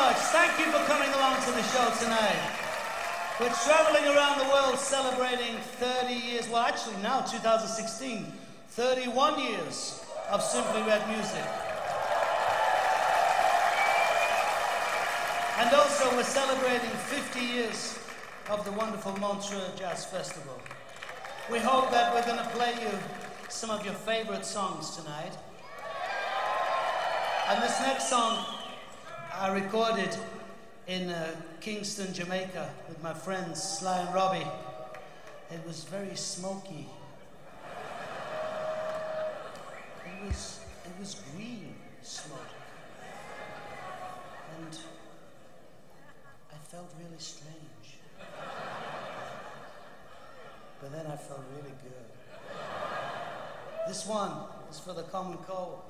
much. Thank you for coming along to the show tonight. We're traveling around the world celebrating 30 years, well actually now 2016, 31 years of Simply Red music. And also we're celebrating 50 years of the wonderful Montreux Jazz Festival. We hope that we're going to play you some of your favorite songs tonight. And this next song I recorded in Kingston, Jamaica with my friends Sly and Robbie. It was very smoky. It was green smoke. And I felt really strange. But then I felt really good. This one is for the common cold.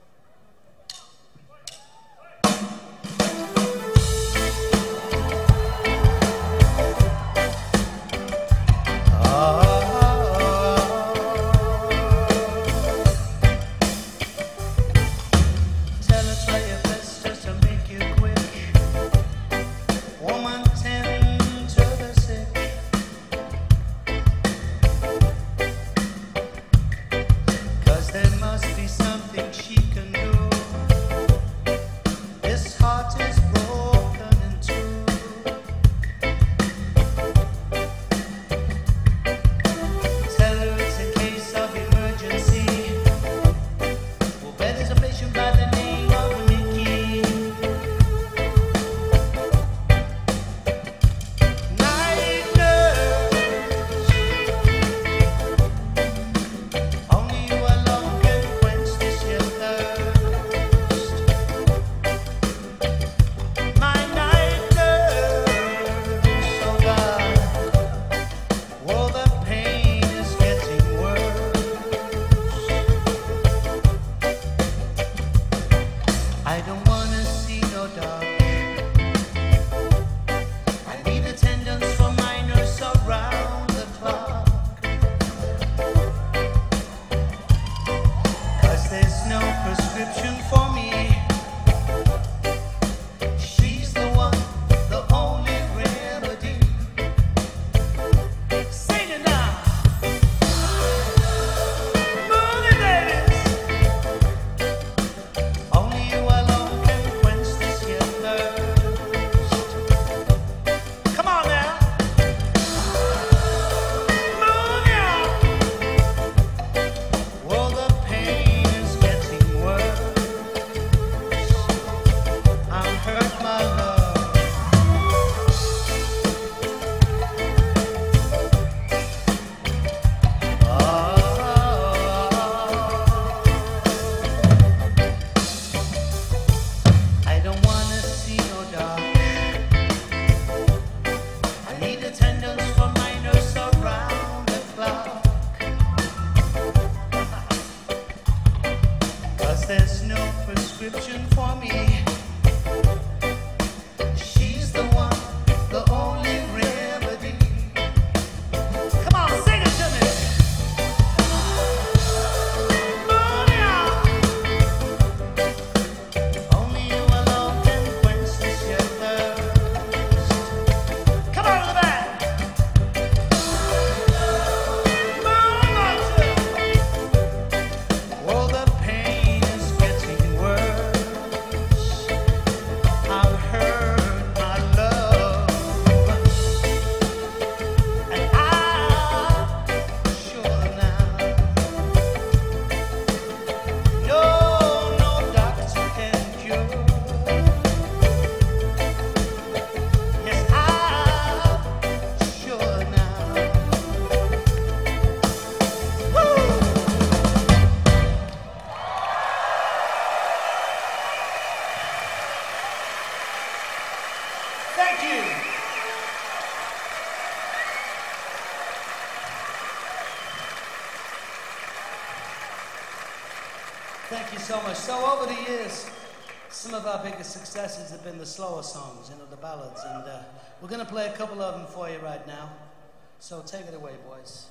Thank you so much. So over the years, some of our biggest successes have been the slower songs, the ballads, and we're going to play a couple of them for you right now. So take it away, boys.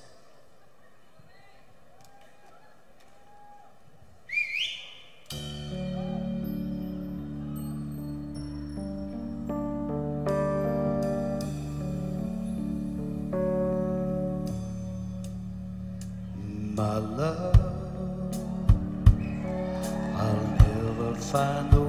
my love. I'll never find a